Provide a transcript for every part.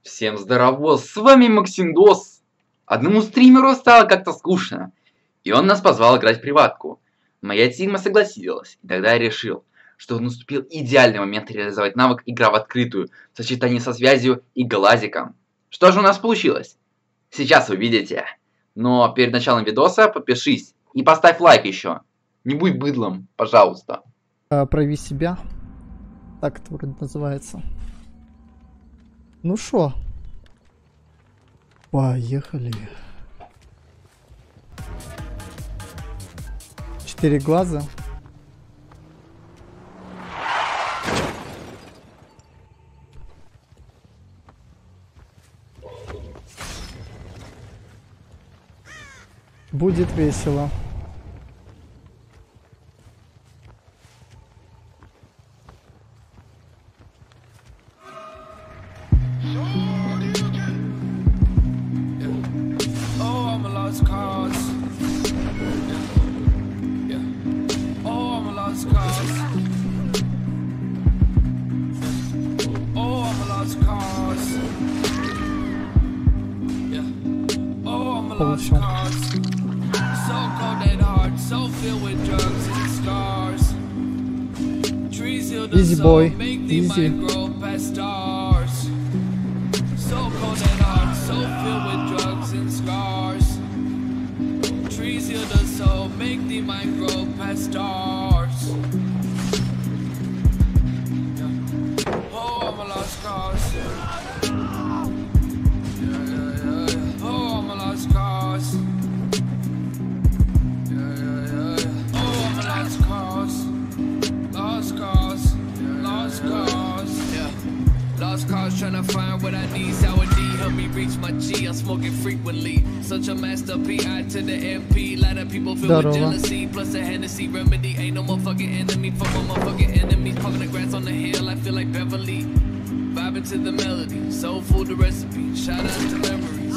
Всем здорово, с вами Максимдос. Одному стримеру стало как-то скучно, и он нас позвал играть в приватку. Моя тима согласилась, и тогда я решил, что наступил идеальный момент реализовать навык игра в открытую в сочетании со связью и глазиком. Что же у нас получилось? Сейчас увидите. Но перед началом видоса подпишись и поставь лайк еще. Не будь быдлом, пожалуйста. Прояви себя. Так это вроде называется. Ну шо? Поехали. 4 глаза. Будет весело. Получил. Easy boy, easy. Trees heal the soul, make the mind grow past stars. Oh, I'm a lost cause. Oh, I'm a lost cause. Oh, I'm a lost cause. Lost cause. Lost cause. Yeah. Lost cause trying to find what I need. Sour D help me reach my G. I'm smoking frequently. Such a master PI to the MP. Lot of people feel with jealousy. Plus a Hennessy remedy. Ain't no motherfucking enemy. Fuck my motherfucking enemies. Parking the grass on the hill. I feel like Beverly. Vibing to the melody. Soul food the recipe. Shout out to memories.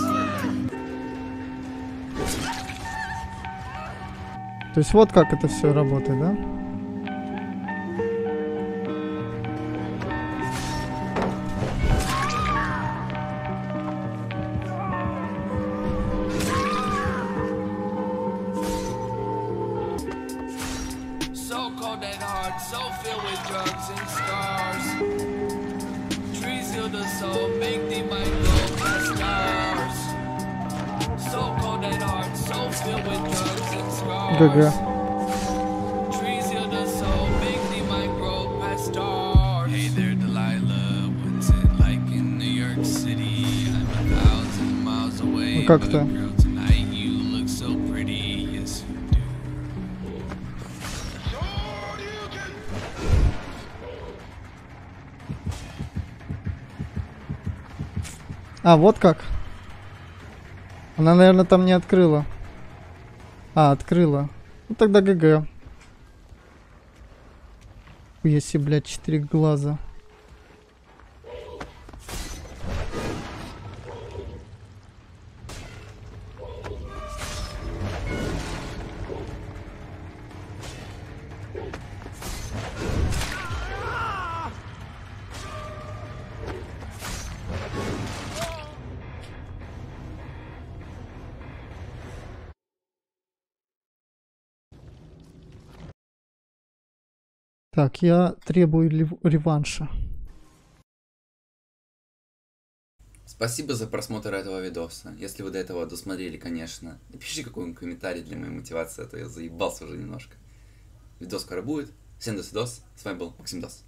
То есть вот как это все работает, да? So filled with drugs and scars. Trees heal the soul, make the mind grow past stars. So cold at heart, so filled with drugs and scars. Trees heal the soul, make the mind grow past stars. Hey there, Delilah. What's it like in New York City? I'm 1,000 miles away. Как-то. Tonight you look so pretty. Yes, you do. А, вот как. Она, наверное, там не открыла. А, открыла. Ну тогда ГГ. Если, блядь, 4 глаза. Так, я требую реванша. Спасибо за просмотр этого видоса. Если вы до этого досмотрели, конечно, напишите какой-нибудь комментарий для моей мотивации, а то я заебался уже немножко. Видос скоро будет. Всем до свидос. С вами был Максимдос.